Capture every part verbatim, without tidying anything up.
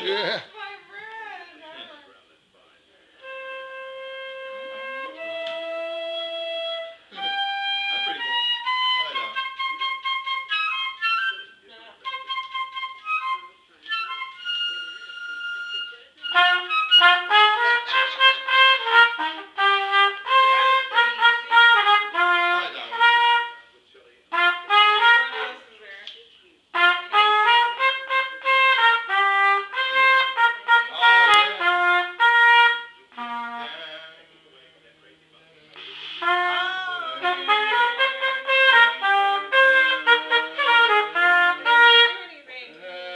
Yeah. That's pretty cool. I like that one. I like that one. What else is there? Oh yeah. What do you think?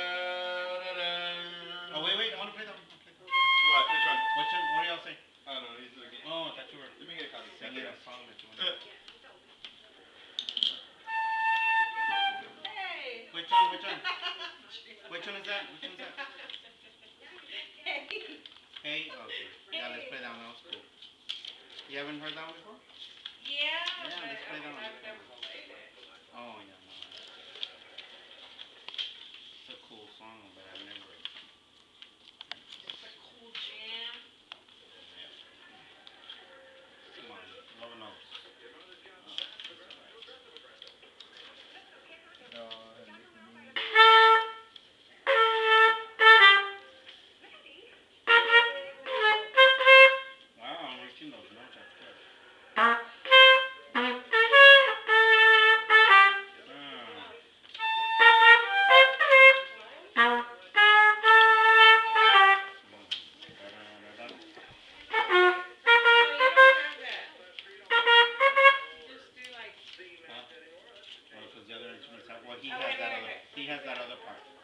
Oh wait, wait, I wanna play that one. What? Which one? Which one? What do y'all say? I don't know. He's looking. Oh, I thought you were Let me get a copy. singing a song that you wanted. Hey. Which one? Which one? Which one is that? Which one is that? Hey. Hey, okay. Yeah, let's play that one. That was cool. You haven't heard that one before? Yeah, but Yeah, I let's play that mean one. Let's I've play that never one. played it. Oh yeah, no. It's a cool song, but I've never. It's a cool jam. Come on, low notes. Oh, that's alright. Wow, I'm reaching those notes. That's good. Ah. No, you don't have that. Just do like Huh? Oh, cause the other instruments have. Well, he Oh has wait, that wait, other. wait. He has that other part.